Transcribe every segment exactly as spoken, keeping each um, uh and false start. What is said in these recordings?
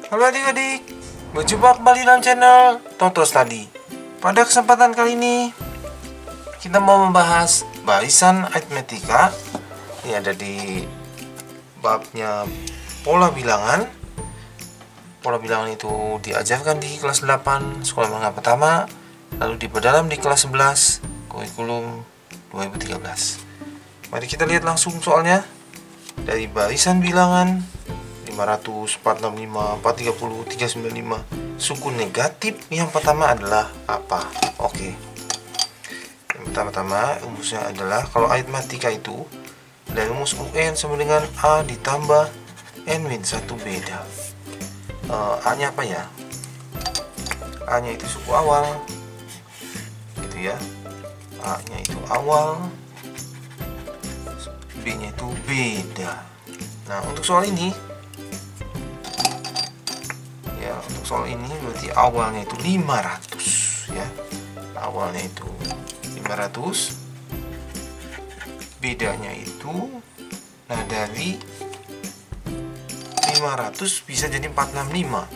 Halo adik-adik, berjumpa kembali dalam channel Toto Study. Pada kesempatan kali ini kita mau membahas barisan aritmetika. Ini ada di babnya pola bilangan. Pola bilangan itu diajarkan di kelas delapan sekolah menengah pertama, lalu diperdalam di kelas sebelas kurikulum dua ribu tiga belas. Mari kita lihat langsung soalnya. Dari barisan bilangan lima ratus, empat ratus enam puluh lima, empat ratus tiga puluh, tiga ratus sembilan puluh lima, suku negatif yang pertama adalah apa? Oke. Yang pertama-tama rumusnya adalah, kalau aritmatika itu dari rumus U N sama dengan A ditambah N min satu beda. uh, A nya apa ya? A nya itu suku awal gitu ya. A nya itu awal, B nya itu beda. Nah, untuk soal ini ya, untuk soal ini berarti awalnya itu lima ratus ya. Awalnya itu lima ratus, bedanya itu, nah dari lima ratus bisa jadi empat ratus enam puluh lima.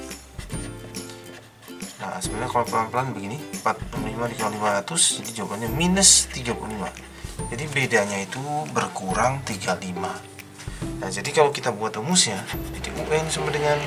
Nah, sebenarnya kalau pelan-pelan begini, empat ratus enam puluh lima dikali lima ratus, jadi jawabannya minus tiga puluh lima. Jadi bedanya itu berkurang tiga puluh lima. Nah, jadi kalau kita buat rumusnya, jadi U N sama dengan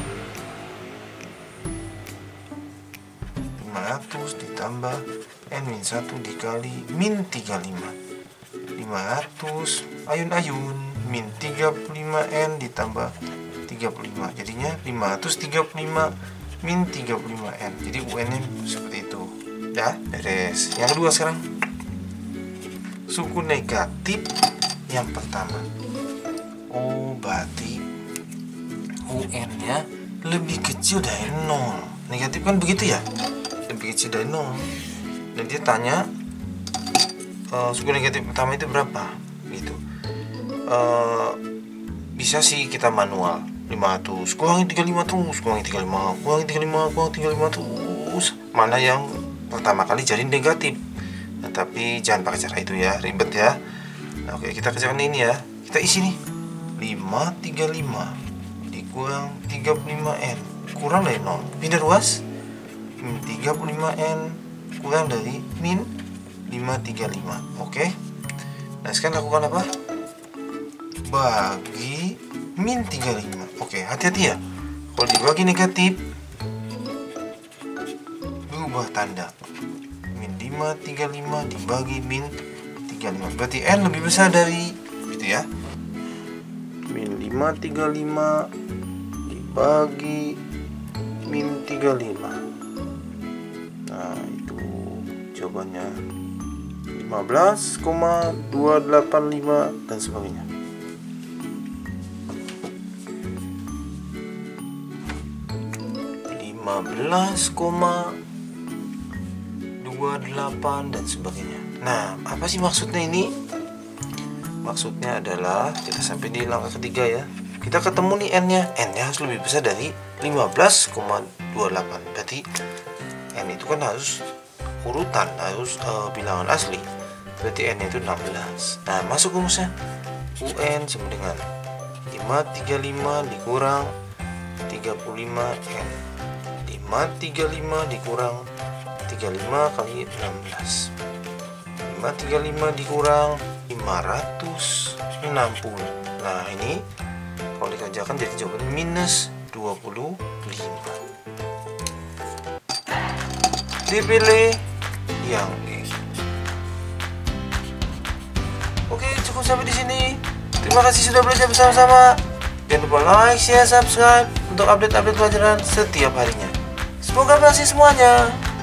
lima ratus ditambah N min satu dikali min tiga puluh lima. lima ratus ayun-ayun min tiga puluh lima N ditambah tiga puluh lima. Jadinya lima ratus tiga puluh lima min tiga puluh lima N. Jadi U N-nya seperti itu. Ya, beres. Yang kedua sekarang, suku negatif yang pertama. Oh, berarti U N-nya lebih kecil dari nol. Negatif kan begitu ya? Lebih kecil dari nol. Dan dia tanya, uh, suku negatif pertama itu berapa? Gitu. Uh, bisa sih kita manual. lima ratus, kurangi tiga puluh lima terus, kurangi tiga puluh lima, kurangi tiga puluh lima, kurangi tiga puluh lima terus. Mana yang pertama kali jadi negatif. Nah, tapi jangan pakai cara itu ya, ribet ya. Nah, oke, kita kerjakan ini ya. Kita isi nih. lima ratus tiga puluh lima dikurang tiga puluh lima N kurang dari nol. Pindah ruas. Min tiga puluh lima N kurang dari min lima ratus tiga puluh lima. Oke. Nah, sekarang lakukan apa? Bagi min tiga puluh lima. Oke, hati-hati ya. Kalau dibagi negatif, berubah tanda. Min lima ratus tiga puluh lima dibagi min tiga puluh lima. Berarti N lebih besar dari gitu ya. Min lima ratus tiga puluh lima dibagi min tiga puluh lima. Nah, itu jawabannya lima belas koma dua delapan lima dan sebagainya. lima belas koma dua delapan dan sebagainya. Nah, apa sih maksudnya ini? Maksudnya adalah kita sampai di langkah ketiga ya. Kita ketemu nih N-nya. N-nya harus lebih besar dari lima belas koma dua delapan. Berarti N itu kan harus urutan, harus uh, bilangan asli. Berarti N itu enam belas. Nah, masuk rumusnya. U N sama dengan lima ratus tiga puluh lima dikurang tiga puluh lima N. lima ratus tiga puluh lima dikurang tiga puluh lima kali enam belas. lima ratus tiga puluh lima dikurang lima ratus enam puluh. Nah, ini kalau dikerjakan jadi jawabannya minus dua puluh lima. Dipilih yang E. Oke, cukup sampai di sini. Terima kasih sudah belajar bersama-sama. Jangan lupa like, share, subscribe untuk update-update pelajaran setiap harinya. Semoga berhasil semuanya.